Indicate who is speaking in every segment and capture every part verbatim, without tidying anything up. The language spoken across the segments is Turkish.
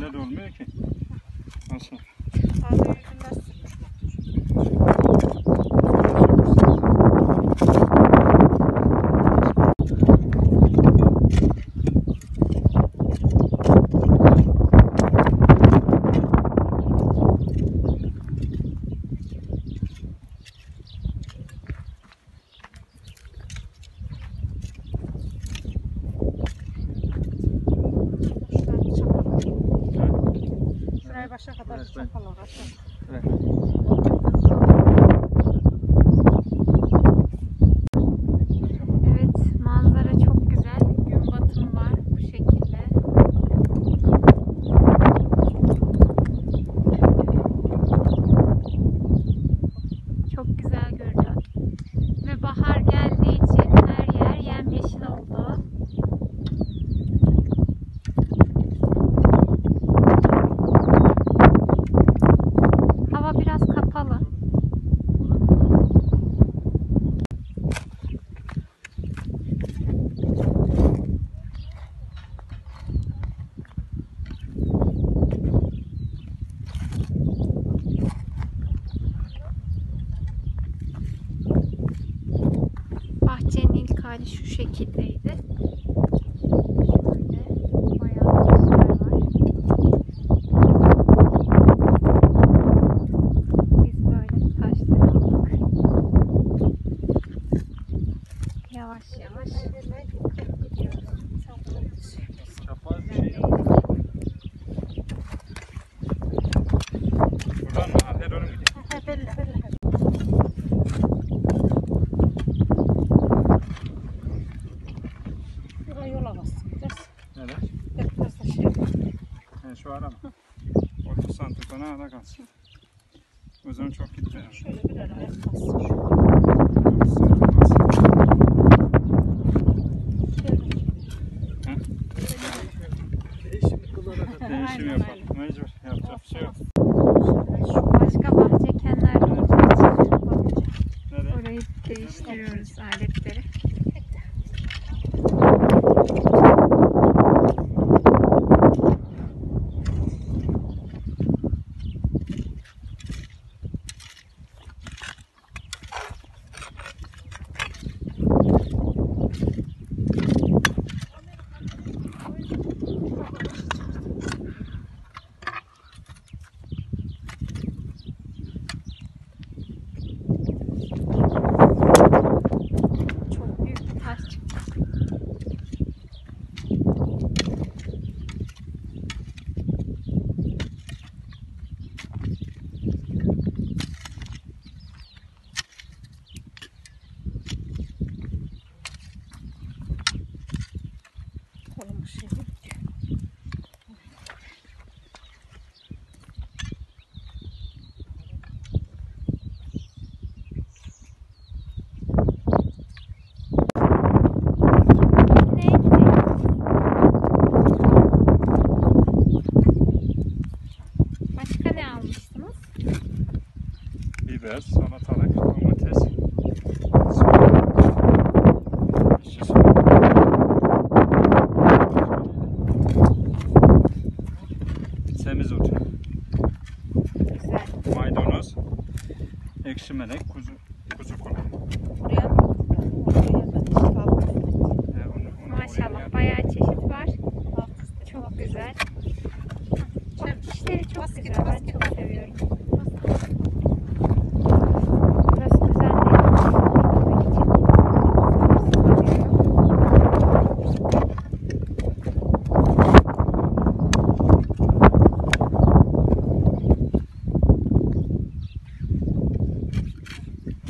Speaker 1: Öyle de olmuyor ki. Nasıl?
Speaker 2: Ağzı yüzünden sürmüş. Başa kadar
Speaker 1: Evet,
Speaker 2: çok falan aşağı.
Speaker 1: Evet.
Speaker 3: Evet, manzara çok güzel. Gün batımı var bu şekilde. Çok güzel görünüyor. Ve bahar geldiği için her yer yemyeşil oldu. Hava biraz kapalı. Bahçenin ilk hali şu şekildeydi. Şöyle bayağı ağaçlar var. Biz böyle taşları aldık. Yavaş yavaş gidiyoruz.
Speaker 1: Çapaz bir şey yok. Buradan mı? Arkaya doğru mu gidiyor?
Speaker 2: He belli belli. Buraya yola bastım biraz.
Speaker 1: Nerede?
Speaker 2: Biraz da şey.
Speaker 1: He, şu ara mı? otuz santim sonra ara kalsın. O zaman çok gitti.
Speaker 2: Şöyle birer ayak bassın.
Speaker 1: otuz santim kalsın.
Speaker 2: Şöyle.
Speaker 1: Değişim yapalım. Mecbur. Yapacak bir şey yok.
Speaker 3: Başka bahçe kenarı olduğu için
Speaker 1: Nereye?
Speaker 3: orayı değiştiriyoruz aletleri. Çok büyük bir taş çıktı.
Speaker 2: Kolumu şey.
Speaker 3: Neye gidiyoruz? Başka ne almıştınız?
Speaker 1: Biber, salatalık, domates, soğan, işçi soğan. Semizotu,
Speaker 3: Güzel.
Speaker 1: maydanoz, ekşi melek, kuzu, kuzu kulağı.
Speaker 2: Buraya oraya da kaldı.
Speaker 1: He, onu- onu oraya
Speaker 3: Maşallah
Speaker 1: yap.
Speaker 3: bayağı çeşit var. Çok güzel. İşleri çok
Speaker 2: Basket,
Speaker 3: güzel. Ben
Speaker 2: basket.
Speaker 3: çok seviyorum. Burası güzel değil. Gitmek için sabırsızlanıyorum.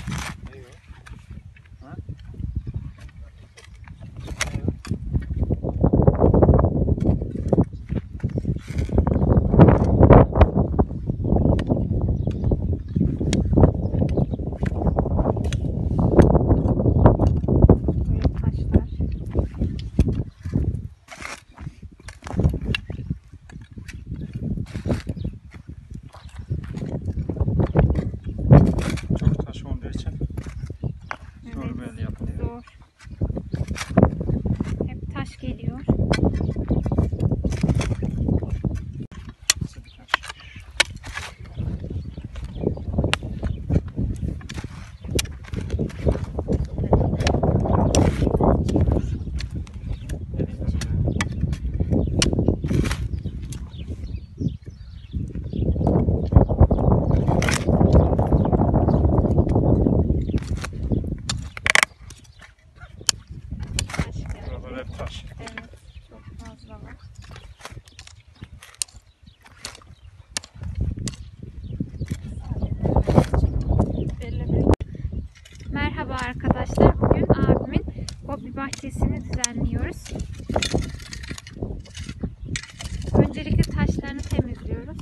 Speaker 3: taşlarını temizliyoruz.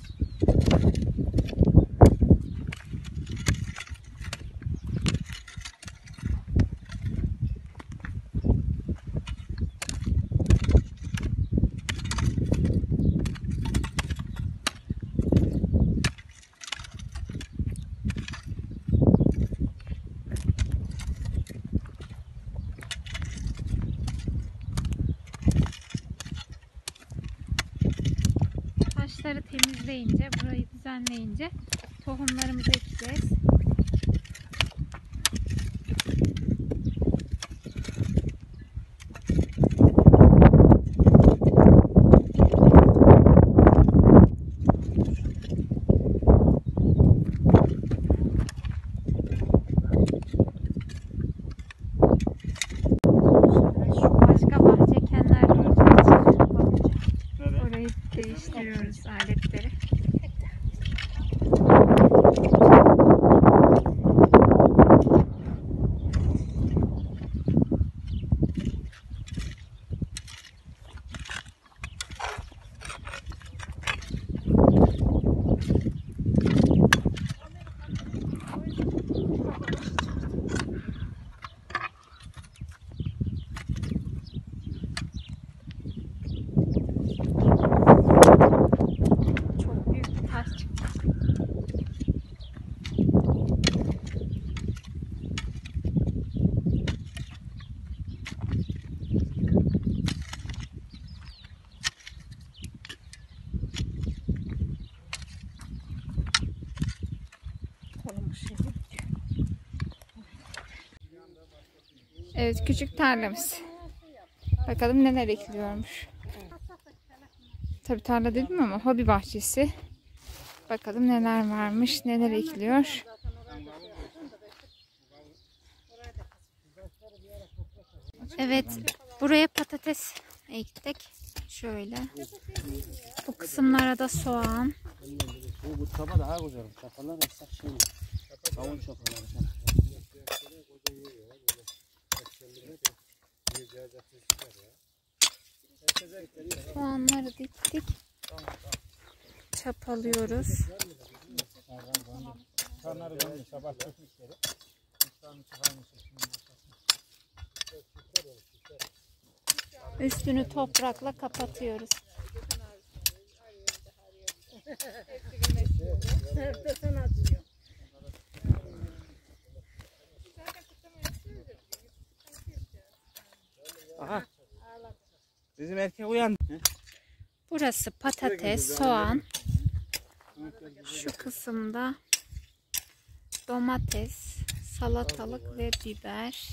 Speaker 3: Taşları temizleyince, burayı düzenleyince tohumlarımızı ekeceğiz. Başka bahçe kenarda olduğu için orayı değiştiriyoruz aletleri. Çok büyük bir taş çıktı.
Speaker 2: Kolum üşüyor.
Speaker 3: Evet, küçük tarlamız. Bakalım neler ekiliyormuş. Tabii tarla dedim ama hobi bahçesi. Bakalım neler varmış, neler ekiliyor. Evet, buraya patates ektik. Şöyle. Bu kısımlara da soğan.
Speaker 4: Bu çapa daha güzel. Çapalar ıslak şey. Kavun çapaları.
Speaker 3: Soğanları diktik. Çapalıyoruz.
Speaker 1: Kanları dönmüş, sabah çökmüşleri. Kuşlarını çıkarmışız.
Speaker 3: Üstünü toprakla kapatıyoruz.
Speaker 4: Aha. Bizim erkek uyandı.
Speaker 3: Burası patates, soğan. Şu kısımda domates, salatalık ve biber.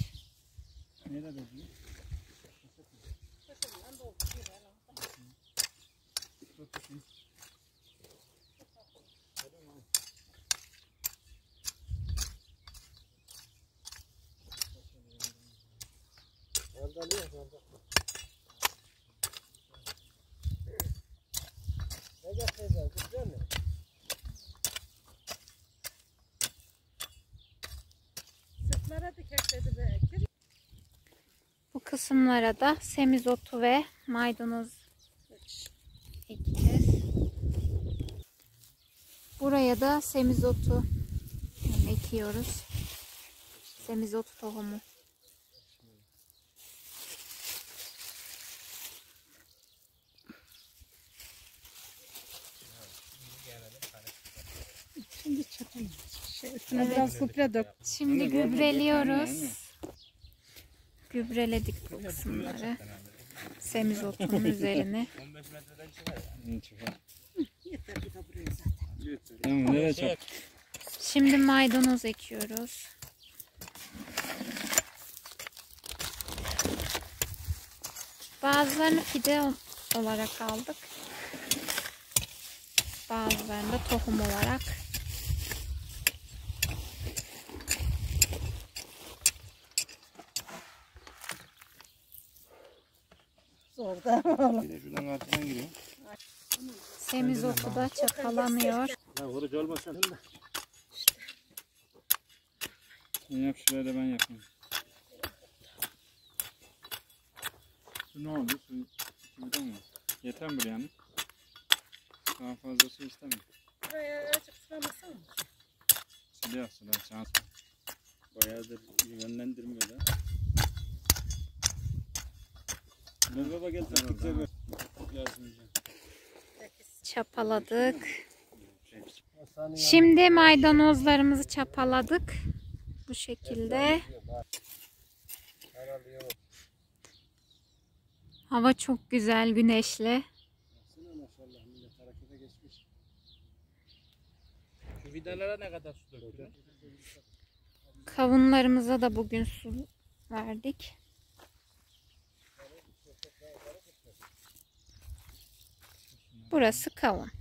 Speaker 3: Bu kısımlara da semizotu ve maydanoz ekeceğiz. Buraya da semizotu ekiyoruz. Semizotu tohumu.
Speaker 2: Şimdi çatalım. Şey, üstüne biraz gübre dök.
Speaker 3: Şimdi gübreliyoruz. Gübreledik bu kısımları. Semizotunun üzerine.
Speaker 1: Tamam, nereye çap?
Speaker 3: Şimdi maydanoz ekiyoruz. Bazılarını fide olarak aldık. Bazılarını da tohum olarak.
Speaker 2: Orada.
Speaker 4: Bir de şuradan arkadan giriyor.
Speaker 3: Semizotu da çapalanıyor.
Speaker 4: Ya vurucu olmasın da.
Speaker 1: Sen yap, şuraya da ben yapayım. Su ne oldu? Su, su bidon mu? Yeter mi buraya? Daha fazla su istemiyorum.
Speaker 2: Buraya azıcık sulamasana.
Speaker 1: Siliyor sular şans.
Speaker 4: Bayağıdır yönlendirmiyor da. Ne baba gel
Speaker 1: Güzel oldu
Speaker 4: taktik
Speaker 1: ama.
Speaker 4: yazmayacağım.
Speaker 3: Çapaladık. Şimdi maydanozlarımızı çapaladık. Bu şekilde. Hava çok güzel, güneşli.
Speaker 4: Baksana maşallah millet harekete geçmiş. Şu vidalara ne kadar su döktün?
Speaker 3: Kavunlarımıza da bugün su verdik. Burası kavun.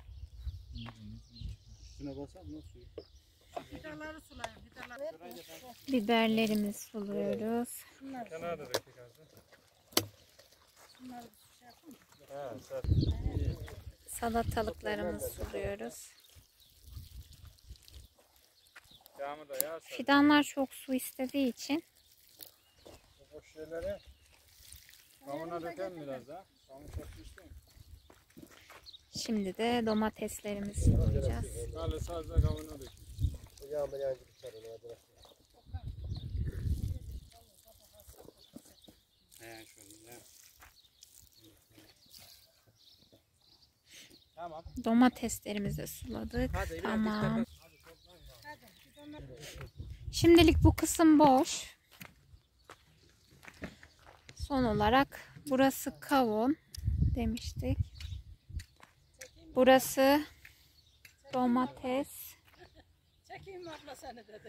Speaker 4: Üstüne basar mı suyu?
Speaker 2: Vidaları sulayın. Vidaları.
Speaker 3: Biberlerimizi suluyoruz.
Speaker 2: Şunlar.
Speaker 1: Kenara da dökük azı.
Speaker 2: Şunları bir şey yapın mı?
Speaker 1: He, sert.
Speaker 3: Salatalıklarımızı suluyoruz.
Speaker 1: Yağmur da yağarsa.
Speaker 3: Fidanlar çok su istediği için
Speaker 1: Bu boş şeyleri kavuna dökelim biraz daha. Kavun çok istiyor.
Speaker 3: şimdi de domateslerimizi sulayacağız.
Speaker 1: Böyle sadece kavuna dökelim.
Speaker 4: Yağmur yağınca biter onu hadi bak. He şöyle ya. Tamam.
Speaker 3: Domateslerimizi de suladık.
Speaker 4: Hadi, biraz
Speaker 3: Tamam.
Speaker 4: dikkat
Speaker 3: Şimdilik bu kısım boş. Son olarak burası kavun demiştik. Burası domates.
Speaker 2: Çekeyim abla seni dedi.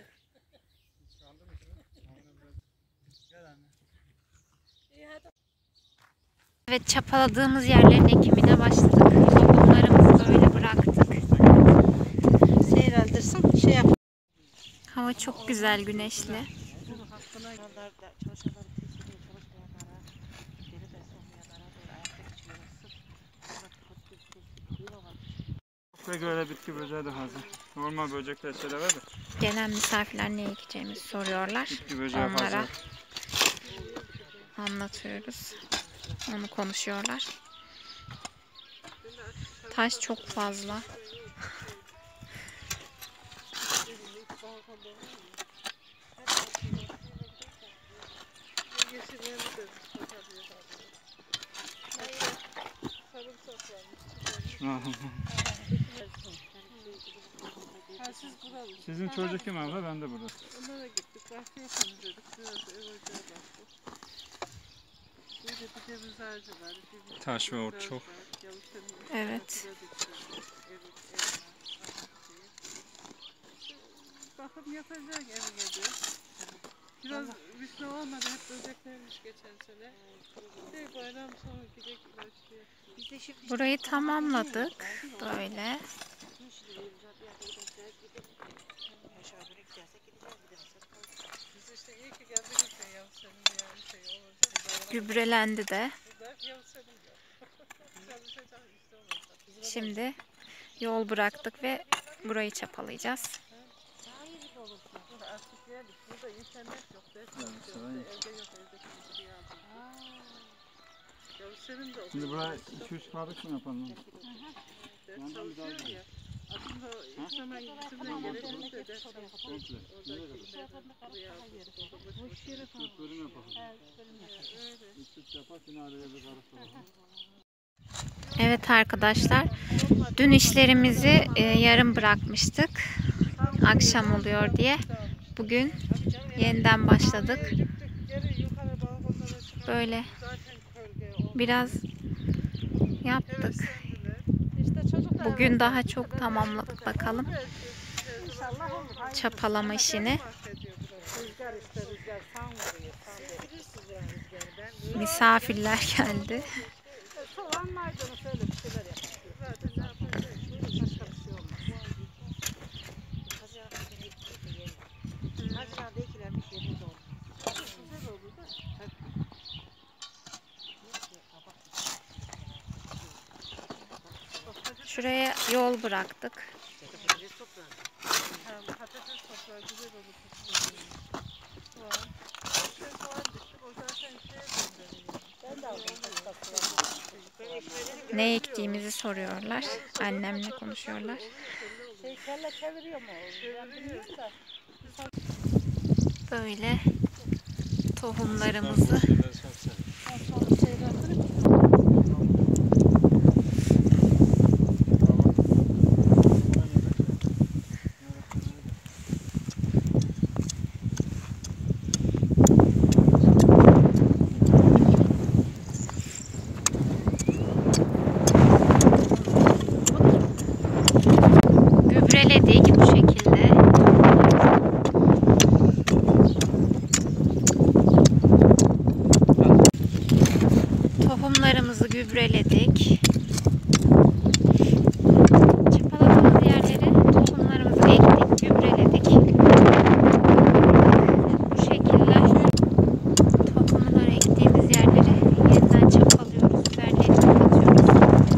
Speaker 2: İyi hadi.
Speaker 3: Evet, çapaladığımız yerlerin ekimine başladık. Bunlarımızı böyle bıraktık.
Speaker 2: Seyreldirsin. Şey yap.
Speaker 3: Hava çok güzel, güneşli.
Speaker 1: Ve böyle bitki böceği de hazır. Normal böcekler şeyler var da.
Speaker 3: Gelen misafirler ne ekeceğimizi soruyorlar.
Speaker 1: Bitki böceği
Speaker 3: Onlara
Speaker 1: hazır.
Speaker 3: anlatıyoruz. Onu konuşuyorlar. Taş çok fazla.
Speaker 1: Sizin çocuk kim abla? Ben de burada.
Speaker 2: Onlara gittik. Bahçeye temizledik. Biraz ev ocağı baktık. Burada bir de rızarcı var. Bir
Speaker 1: Taş ve ot çok.
Speaker 3: Evet.
Speaker 2: Bakım yapacak eve geliyor. Biraz vişne olmadı. Hep böceklermiş geçen sene. Şey bayram sonu gidek ilaçlıyor.
Speaker 3: Burayı tamamladık. Böyle.
Speaker 2: Biz işte iyi ki geldik işte Yavuz Selim yani şey olacak.
Speaker 3: Gübrelendi de.
Speaker 2: Burada Yavuz Selim yok. Çalışacak işte olacak.
Speaker 3: Şimdi yol bıraktık ve burayı çapalayacağız.
Speaker 2: Burada artık geldik. Burada internet yok. Ders yok. Evde yok. Evde kimse yardım. Yavuz Selim de
Speaker 1: Şimdi
Speaker 2: okuyor.
Speaker 1: buraya iki üç karış mı yapalım?
Speaker 2: Ders çalışıyor ya. Aslında o İslam'a gitsimden gerekli de ders çalışıyor.
Speaker 1: Komple.
Speaker 2: Boş yere falan.
Speaker 1: Üç bölüm yapalım. Üç üç yapar yine araya bir karış yapalım.
Speaker 3: Evet arkadaşlar, dün işlerimizi e, yarım bırakmıştık. Akşam oluyor diye. Bugün yeniden başladık. Böyle biraz yaptık. Bugün daha çok tamamladık bakalım. Çapalama işini. Misafirler geldi.
Speaker 2: Soğan maydanoz öyle bir şeyler yapıyor. Zaten ne yapacak? Başka bir şey olmaz.
Speaker 5: Haziran'da ekilenmiş yerimiz oldu.
Speaker 2: Güzel oldu da.
Speaker 3: Şuraya yol bıraktık.
Speaker 5: Patates toprağı.
Speaker 2: Ha, patates toprağı güzel olur. Soğan. Şey soğan diktik. O zaten şeye döndürüyor.
Speaker 5: Ben de aldım patates toprağı.
Speaker 3: Ne ektiğimizi soruyorlar. Annemle konuşuyorlar.
Speaker 5: Şey kelle çeviriyor mu? Ben bilmiyorum da.
Speaker 3: Böyle tohumlarımızı
Speaker 5: Sonra şeyler kırık.
Speaker 3: gübreledik bu şekilde. Tohumlarımızı gübreledik. Çapaladığımız yerlere tohumlarımızı ektik, gübreledik. Bu şekilde tohumları ektiğimiz yerleri yeniden çapalıyoruz, üzerlerini kapatıyoruz.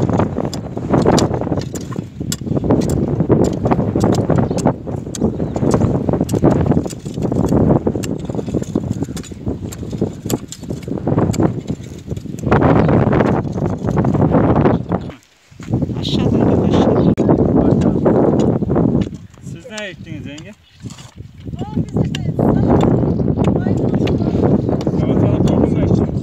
Speaker 1: Siz ne ektiniz yenge?
Speaker 2: O bize de salatalık, maydanoz falan.
Speaker 1: Salatalık tohumu mu ektiniz?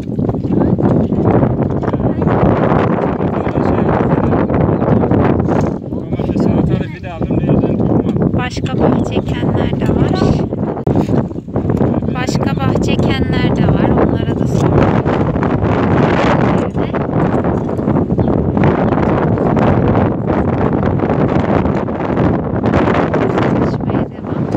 Speaker 1: Domates, salatalık bir de aldım. Nereden tohum aldım?
Speaker 3: Başka bahçe ekenler de var. Başka bahçe ekenler de var. Onlara da sordum. Çalışmaya devam.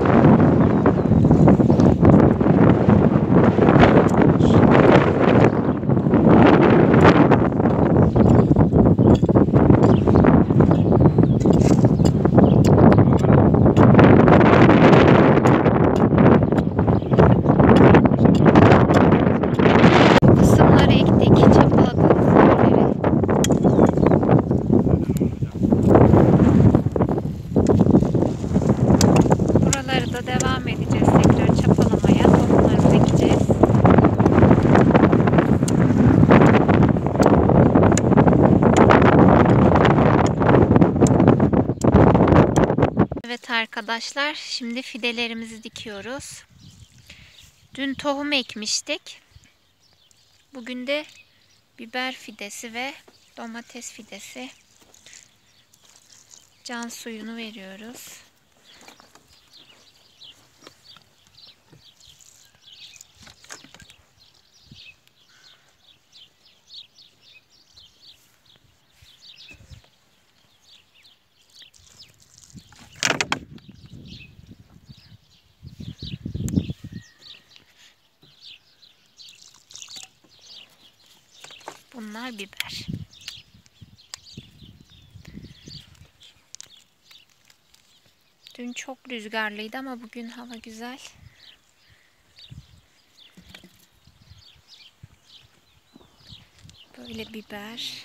Speaker 3: Kısımları ektik, çapaladığımız yerleri. Buraları da devam edeceğiz. Tekrar çapalamaya, tohumlarımızı ekeceğiz. Evet arkadaşlar, şimdi fidelerimizi dikiyoruz. Dün tohum ekmiştik. Bugün de biber fidesi ve domates fidesi. Can suyunu veriyoruz. Bunlar biber. Dün çok rüzgarlıydı ama bugün hava güzel. Böyle biber.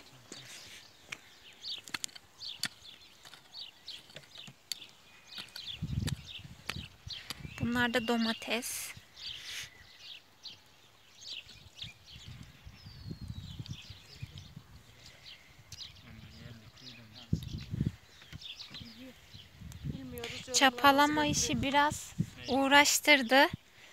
Speaker 3: Bunlar da domates. Çapalama işi biraz uğraştırdı.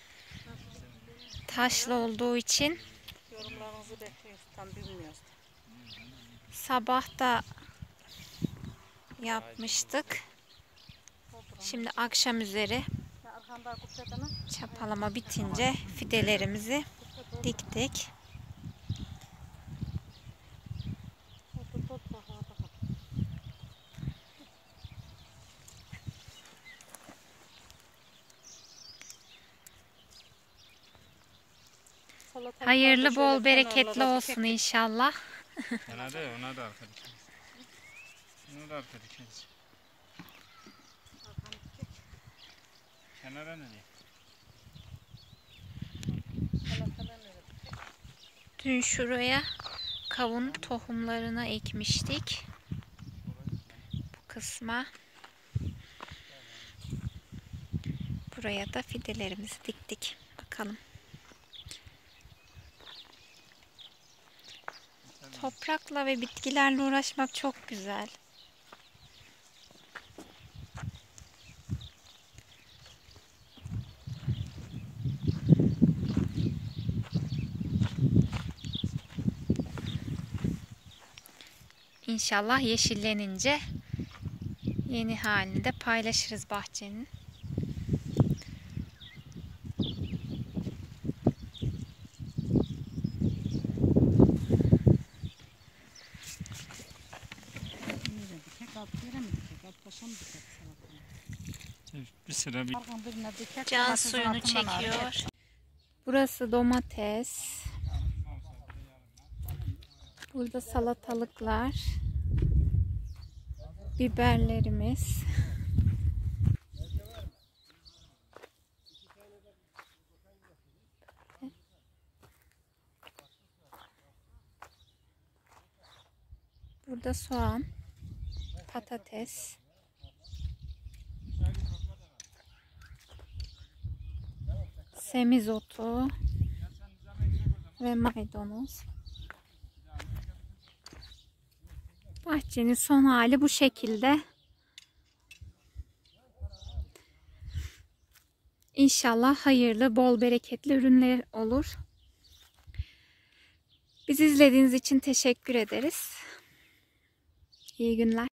Speaker 3: Taşlı olduğu için.
Speaker 5: Yorumlarınızı bekliyoruz. Tam bilmiyoruz.
Speaker 3: Sabah da yapmıştık. Şimdi akşam üzeri
Speaker 5: Arkanda kupçatana.
Speaker 3: çapalama bitince fidelerimizi diktik.
Speaker 5: Tut tut bakalım.
Speaker 3: Hayırlı, bol, bereketli olsun inşallah.
Speaker 1: Ona da, ona da arka dikeriz. Onu da arka dikeriz. Kenara nereye?
Speaker 3: Dün şuraya kavun tohumlarını ekmiştik. Bu kısma. Buraya da fidelerimizi diktik. Bakalım. Toprakla ve bitkilerle uğraşmak çok güzel. İnşallah yeşillenince yeni halini de paylaşırız bahçenin.
Speaker 5: Dikek alt yere mi dikek? Alt başa mı dikek salatanı?
Speaker 1: Bir sıra bir
Speaker 5: Arkan birine dikek.
Speaker 3: Can
Speaker 5: domates
Speaker 3: suyunu
Speaker 5: altından al.
Speaker 3: çekiyor. Burası domates. Burada salatalıklar. Biberlerimiz. Burada soğan, patates, semizotu ve maydanoz. Bahçenin son hali bu şekilde. İnşallah hayırlı, bol bereketli ürünler olur. Bizi izlediğiniz için teşekkür ederiz. İyi günler.